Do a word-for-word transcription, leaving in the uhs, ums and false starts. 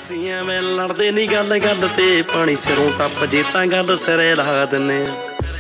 ਅਸੀਂ ਐਵੇਂ ਲੜਦੇ ਨੀ ਗੱਲ ਗੱਲ ਤੇ, ਪਾਣੀ ਸਿਰੋਂ ਟੱਪ ਜੇ ਤਾਂ ਗੱਲ ਸਿਰੇ ਲਾ ਦਿੰਨੇ ਆ।